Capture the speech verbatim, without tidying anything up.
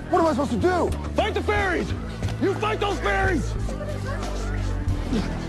What am I supposed to do? Fight the fairies! You fight those fairies!